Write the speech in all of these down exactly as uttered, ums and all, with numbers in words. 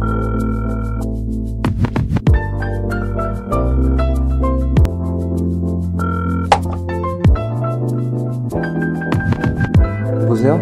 여보세요?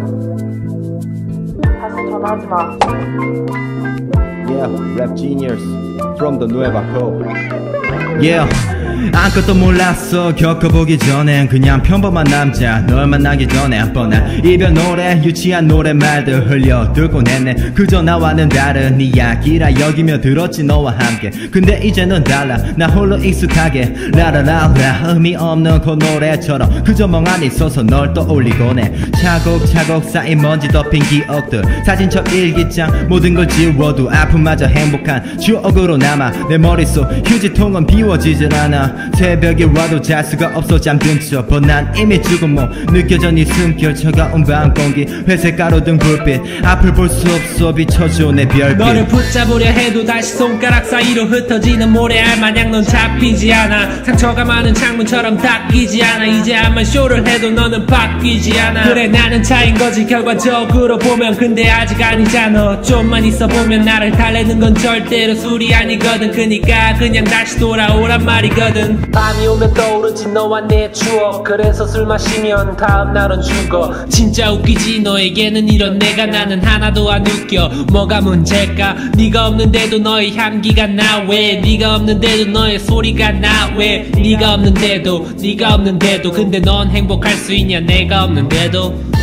다시 전화하지 마. Yeah, rap genius from the Nueva Co. Yeah, 아무것도 몰랐어. 겪어보기 전엔 그냥 평범한 남자. 널 만나기 전에 뻔한 이별 노래, 유치한 노랫말들 흘려들곤 했네. 그저 나와는 다른 이야기라 여기며 들었지 너와 함께. 근데 이제 넌 달라. 나 홀로 익숙하게 라라라라 의미 없는 그 노래처럼 그저 멍하니 있어서 널 떠올리곤 해. 차곡차곡 쌓인 먼지 덮인 기억들, 사진첩 일기장 모든 걸 지워도 아픔마저 행복한 추억으로 남아. 내 머릿속 휴지통은 비워지질 않아. 새벽이 와도 잘 수가 없어 잠든 척. But 난 이미 죽은 몸 느껴져 네 숨결 차가운 밤 공기 회색 가로등 불빛 앞을 볼 수 없어 비춰줘 내 별빛. 너를 붙잡으려 해도 다시 손가락 사이로 흩어지는 모래알 마냥 넌 잡히지 않아. 상처가 많은 창문처럼 닦이지 않아. 이제 암만 쇼를 해도 너는 바뀌지 않아. 그래 나는 차인 거지 결과적으로 보면. 근데 아직 아니잖아. 좀만 있어 보면 나를 달래는 건 절대로 술이 아니거든. 그니까 그냥 다시 돌아오란 말이거든. 밤이 오면 떠오르지 너와 내 추억. 그래서 술 마시면 다음날은 죽어. 진짜 웃기지 너에게는 이런 내가. 나는 하나도 안 웃겨. 뭐가 문제일까? 네가 없는데도 너의 향기가 나. 왜 네가 없는데도 너의 소리가 나. 왜 네가 없는데도 네가 없는데도. 근데 넌 행복할 수 있냐 내가 없는데도.